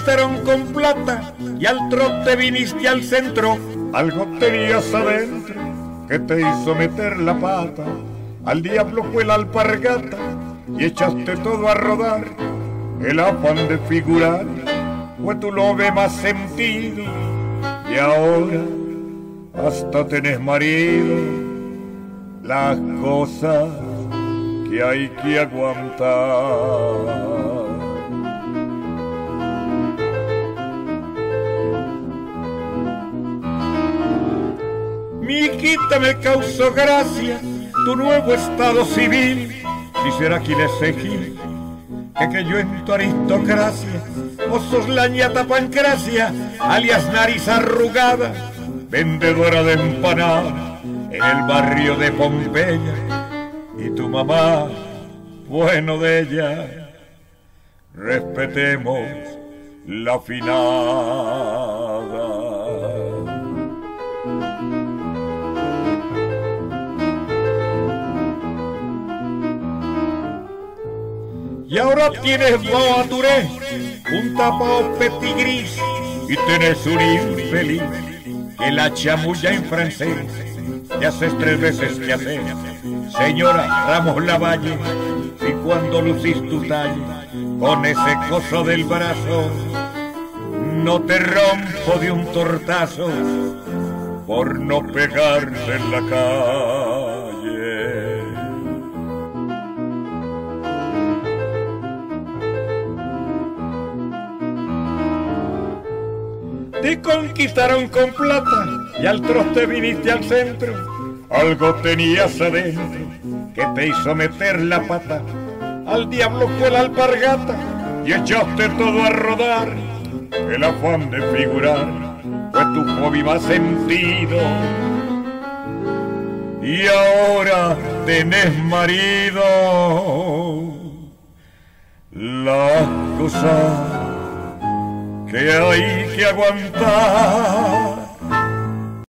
conquistaron con plata y al trote viniste al centro. Algo tenías adentro que te hizo meter la pata. Al diablo fue la alpargata y echaste todo a rodar. El afán de figurar fue tu lobe más sentido. Y ahora hasta tenés marido. Las cosas que hay que aguantar. Mi hijita, me causó gracia tu nuevo estado civil. Si será quien es Gil, que yo en tu aristocracia, vos sos la ñata Pancracia, alias nariz arrugada, vendedora de empanada en el barrio de Pompeya. Y tu mamá, bueno de ella, respetemos la finada. Y ahora tienes boa turé, un tapao petit gris, y tenés un infeliz que la chamulla en francés. Te haces 3 veces que hacer, señora Ramos Lavalle, y cuando lucís tu talle con ese coso del brazo, no te rompo de un tortazo por no pegarte en la calle. Te conquistaron con plata y al trote viniste al centro. Algo tenías adentro que te hizo meter la pata. Al diablo fue la alpargata y echaste todo a rodar. El afán de figurar fue tu hobby más sentido. Y ahora tenés marido. Las cosas que hay que aguantar.